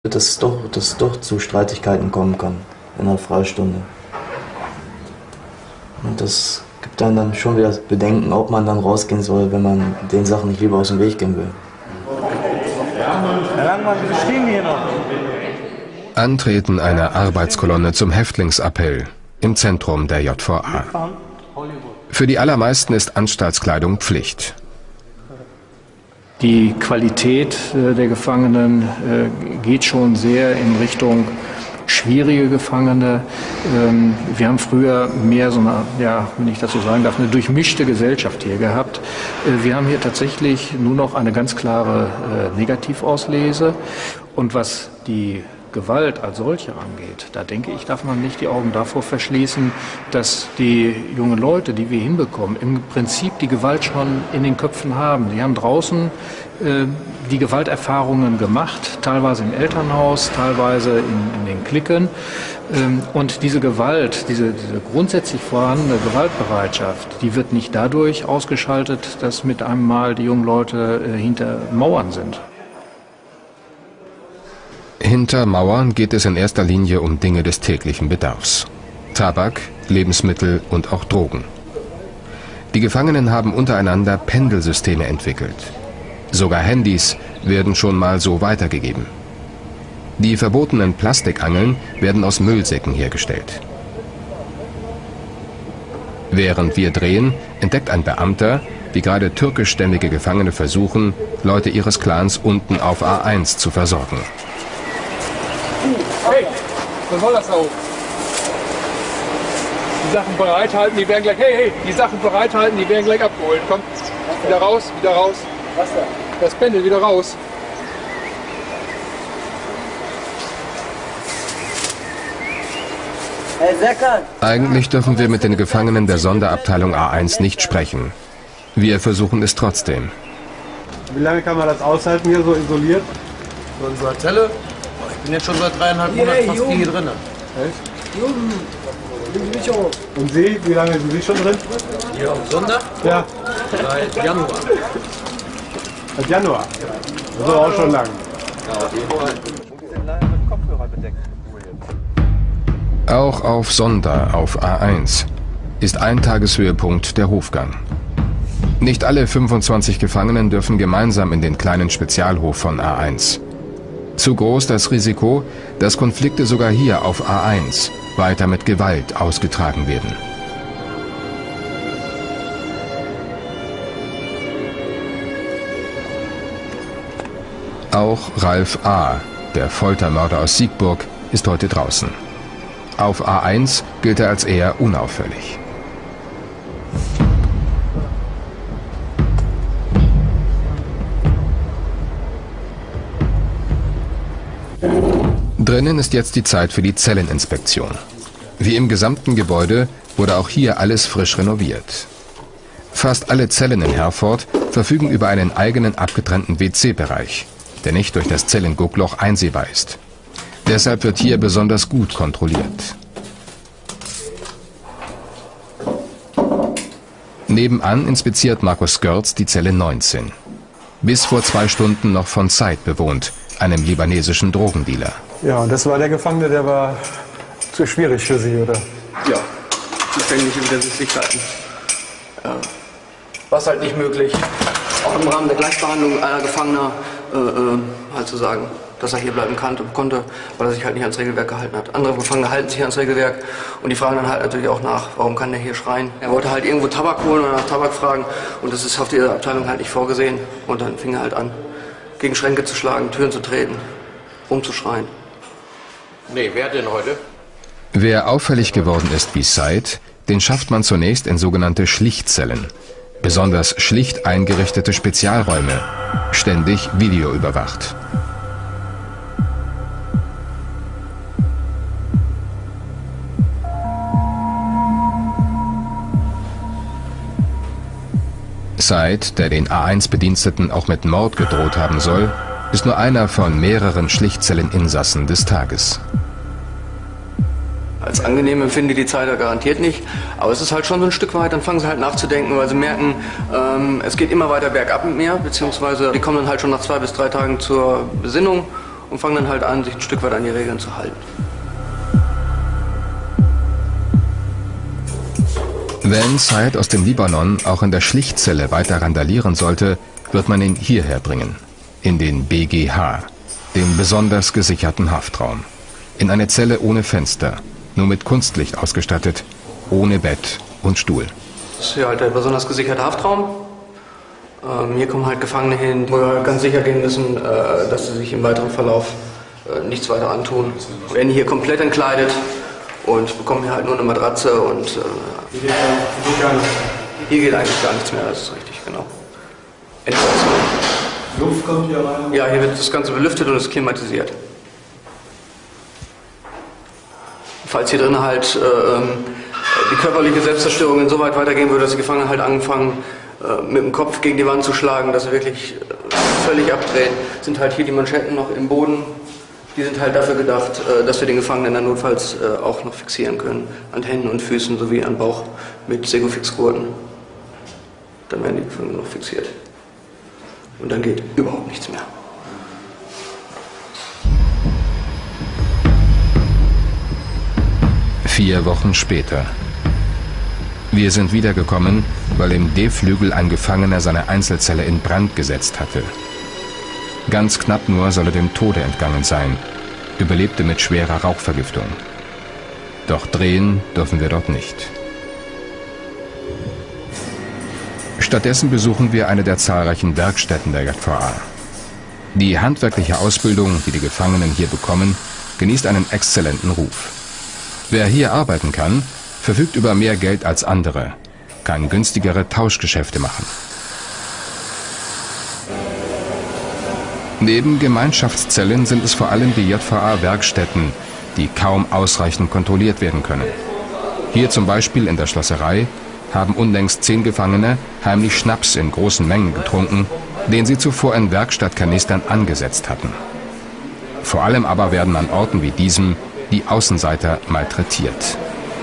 dass es doch zu Streitigkeiten kommen kann in einer Freistunde. Und das gibt dann schon wieder Bedenken, ob man dann rausgehen soll, wenn man den Sachen nicht lieber aus dem Weg gehen will. Herr Langmann, wir stehen hier noch. Antreten einer Arbeitskolonne zum Häftlingsappell im Zentrum der JVA. Für die allermeisten ist Anstaltskleidung Pflicht. Die Qualität der Gefangenen geht schon sehr in Richtung schwierige Gefangene. Wir haben früher mehr so eine, ja, wenn ich das so sagen darf, eine durchmischte Gesellschaft hier gehabt. Wir haben hier tatsächlich nur noch eine ganz klare Negativauslese. Und was die Gewalt als solche angeht, da denke ich, darf man nicht die Augen davor verschließen, dass die jungen Leute, die wir hinbekommen, im Prinzip die Gewalt schon in den Köpfen haben. Die haben draußen die Gewalterfahrungen gemacht, teilweise im Elternhaus, teilweise in den Cliquen. Und diese Gewalt, diese grundsätzlich vorhandene Gewaltbereitschaft, die wird nicht dadurch ausgeschaltet, dass mit einem Mal die jungen Leute hinter Mauern sind. Hinter Mauern geht es in erster Linie um Dinge des täglichen Bedarfs. Tabak, Lebensmittel und auch Drogen. Die Gefangenen haben untereinander Pendelsysteme entwickelt. Sogar Handys werden schon mal so weitergegeben. Die verbotenen Plastikangeln werden aus Müllsäcken hergestellt. Während wir drehen, entdeckt ein Beamter, wie gerade türkischstämmige Gefangene versuchen, Leute ihres Clans unten auf A1 zu versorgen. Hey, was soll das da oben? Die Sachen bereithalten, die werden gleich, hey, die Sachen bereithalten, die werden gleich abgeholt. Komm, wieder raus, wieder raus. Was da? Das Pendel, wieder raus. Herr Seckert! Eigentlich dürfen wir mit den Gefangenen der Sonderabteilung A1 nicht sprechen. Wir versuchen es trotzdem. Wie lange kann man das aushalten hier so isoliert? So in so einer Zelle? Ich bin jetzt schon seit 3,5 Monaten fast hier drin. Und Sie, wie lange sind Sie schon drin? Hier auf Sonder? Ja. Seit Januar. Seit Januar? Also auch schon lang. Ja, auf jeden Fall. Auch auf Sonder auf A1 ist ein Tageshöhepunkt der Hofgang. Nicht alle 25 Gefangenen dürfen gemeinsam in den kleinen Spezialhof von A1. Zu groß das Risiko, dass Konflikte sogar hier auf A1 weiter mit Gewalt ausgetragen werden. Auch Ralf A., der Foltermörder aus Siegburg, ist heute draußen. Auf A1 gilt er als eher unauffällig. Drinnen ist jetzt die Zeit für die Zelleninspektion. Wie im gesamten Gebäude wurde auch hier alles frisch renoviert. Fast alle Zellen in Herford verfügen über einen eigenen abgetrennten WC-Bereich, der nicht durch das Zellenguckloch einsehbar ist. Deshalb wird hier besonders gut kontrolliert. Nebenan inspiziert Markus Görz die Zelle 19. Bis vor 2 Stunden noch von Said bewohnt, einem libanesischen Drogendealer. Ja, und das war der Gefangene, der war zu schwierig für Sie, oder? Ja, ständig wieder sich halten. Ja. Was halt nicht möglich, auch im Rahmen der Gleichbehandlung aller Gefangener halt zu sagen, dass er hier bleiben konnte, weil er sich halt nicht ans Regelwerk gehalten hat. Andere Gefangene halten sich ans Regelwerk und die fragen dann halt natürlich auch nach, warum kann der hier schreien? Er wollte halt irgendwo Tabak holen oder nach Tabak fragen und das ist auf dieser Abteilung halt nicht vorgesehen. Und dann fing er halt an, gegen Schränke zu schlagen, Türen zu treten, rumzuschreien. Nee, wer denn heute? Wer auffällig geworden ist wie Said, den schafft man zunächst in sogenannte Schlichtzellen. Besonders schlicht eingerichtete Spezialräume, ständig videoüberwacht. Said, der den A1-Bediensteten auch mit Mord gedroht haben soll, ist nur einer von mehreren Schlichtzelleninsassen des Tages. Als angenehm empfinde ich die Zeit ja garantiert nicht, aber es ist halt schon so ein Stück weit, dann fangen sie halt nachzudenken, weil sie merken, es geht immer weiter bergab mit mir, beziehungsweise die kommen dann halt schon nach 2 bis 3 Tagen zur Besinnung und fangen dann halt an, sich ein Stück weit an die Regeln zu halten. Wenn Said aus dem Libanon auch in der Schlichtzelle weiter randalieren sollte, wird man ihn hierher bringen, in den BGH, den besonders gesicherten Haftraum. In eine Zelle ohne Fenster, nur mit Kunstlicht ausgestattet, ohne Bett und Stuhl. Das ist hier halt der besonders gesicherte Haftraum. Hier kommen halt Gefangene hin, wo wir ganz sicher gehen müssen, dass sie sich im weiteren Verlauf nichts weiter antun. Wir werden hier komplett entkleidet und bekommen hier halt nur eine Matratze und hier geht eigentlich gar nichts mehr, das ist richtig, genau. Luft kommt hier rein? Ja, hier wird das Ganze belüftet und ist klimatisiert. Falls hier drin halt die körperliche Selbstzerstörung insoweit weitergehen würde, dass die Gefangenen halt anfangen, mit dem Kopf gegen die Wand zu schlagen, dass sie wirklich völlig abdrehen, sind halt hier die Manschetten noch im Boden. Die sind halt dafür gedacht, dass wir den Gefangenen dann notfalls auch noch fixieren können. An Händen und Füßen sowie an Bauch mit Segofix-Gurten. Dann werden die Gefangenen noch fixiert. Und dann geht überhaupt nichts mehr. Vier Wochen später. Wir sind wiedergekommen, weil im D-Flügel ein Gefangener seine Einzelzelle in Brand gesetzt hatte. Ganz knapp nur soll er dem Tode entgangen sein, überlebte mit schwerer Rauchvergiftung. Doch drehen dürfen wir dort nicht. Stattdessen besuchen wir eine der zahlreichen Werkstätten der JVA. Die handwerkliche Ausbildung, die die Gefangenen hier bekommen, genießt einen exzellenten Ruf. Wer hier arbeiten kann, verfügt über mehr Geld als andere, kann günstigere Tauschgeschäfte machen. Neben Gemeinschaftszellen sind es vor allem die JVA-Werkstätten, die kaum ausreichend kontrolliert werden können. Hier zum Beispiel in der Schlosserei haben unlängst 10 Gefangene heimlich Schnaps in großen Mengen getrunken, den sie zuvor in Werkstattkanistern angesetzt hatten. Vor allem aber werden an Orten wie diesem die Außenseiter malträtiert.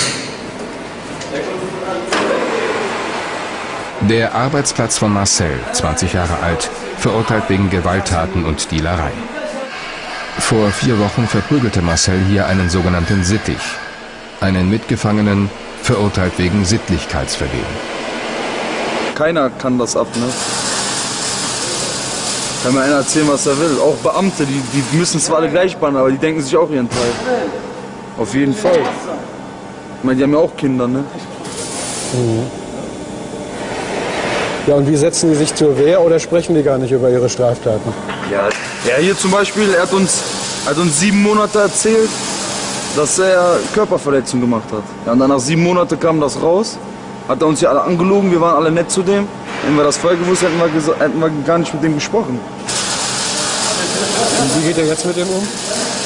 Der Arbeitsplatz von Marcel, 20 Jahre alt, verurteilt wegen Gewalttaten und Dealerei. Vor 4 Wochen verprügelte Marcel hier einen sogenannten Sittich, einen Mitgefangenen, verurteilt wegen Sittlichkeitsvergehen. Keiner kann das ab, ne? Kann mir einer erzählen, was er will. Auch Beamte, die müssen zwar alle gleich behandeln, aber die denken sich auch ihren Teil. Auf jeden Fall. Ich meine, die haben ja auch Kinder, ne? Mhm. Ja, und wie setzen die sich zur Wehr oder sprechen die gar nicht über ihre Straftaten? Ja, hier zum Beispiel, er hat uns 7 Monate erzählt, dass er Körperverletzung gemacht hat. Ja, und dann nach 7 Monaten kam das raus, hat er uns hier alle angelogen, wir waren alle nett zu dem. Hätten wir das vorher gewusst, hätten wir gar nicht mit dem gesprochen. Und wie geht er jetzt mit dem um?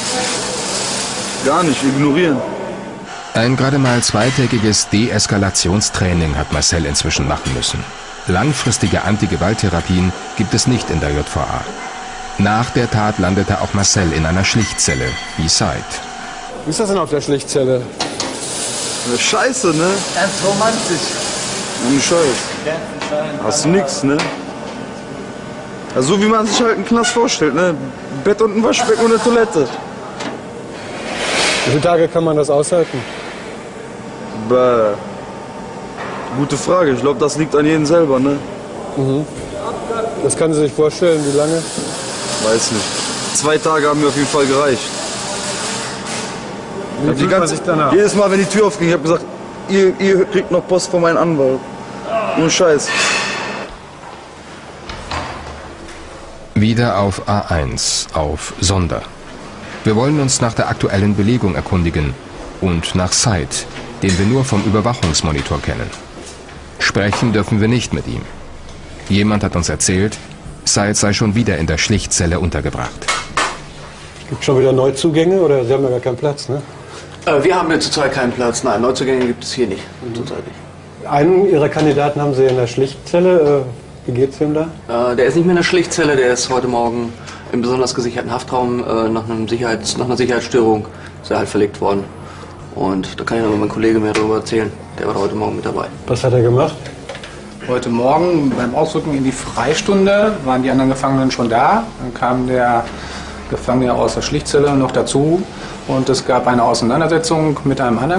Gar nicht, ignorieren. Ein gerade mal 2-tägiges Deeskalationstraining hat Marcel inzwischen machen müssen. Langfristige Antigewalttherapien gibt es nicht in der JVA. Nach der Tat landete auch Marcel in einer Schlichtzelle, wie Said. Wie ist das denn auf der Schlichtzelle? Scheiße, ne? Ganz romantisch. Ohne Scheiß. Hast du nix, ne? Also so wie man sich halt einen Knast vorstellt, ne? Ein Bett und ein Waschbecken und eine Toilette. Wie viele Tage kann man das aushalten? Bäh. Gute Frage. Ich glaube, das liegt an jedem selber, ne? Mhm. Das kann Sie sich vorstellen, wie lange? Weiß nicht. 2 Tage haben mir auf jeden Fall gereicht. Wie fühlt man sich danach? Jedes Mal, wenn die Tür aufging, ich habe gesagt, ihr kriegt noch Post von meinem Anwalt. Nur Scheiß. Wieder auf A1, auf Sonder. Wir wollen uns nach der aktuellen Belegung erkundigen und nach Said, den wir nur vom Überwachungsmonitor kennen. Sprechen dürfen wir nicht mit ihm. Jemand hat uns erzählt, Said sei schon wieder in der Schlichtzelle untergebracht. Gibt es schon wieder Neuzugänge oder Sie haben ja gar keinen Platz, ne? Wir haben jetzt zurzeit keinen Platz. Nein, Neuzugänge gibt es hier nicht. Zurzeit nicht. Einen Ihrer Kandidaten haben Sie in der Schlichtzelle. Wie geht's ihm da? Der ist nicht mehr in der Schlichtzelle, der ist heute Morgen im besonders gesicherten Haftraum nach einer Sicherheitsstörung ist er halt verlegt worden. Und da kann ich noch mein Kollege mehr darüber erzählen. Der war heute Morgen mit dabei. Was hat er gemacht? Heute Morgen beim Ausrücken in die Freistunde waren die anderen Gefangenen schon da. Dann kam der Gefangene aus der Schlichtzelle noch dazu und es gab eine Auseinandersetzung mit einem anderen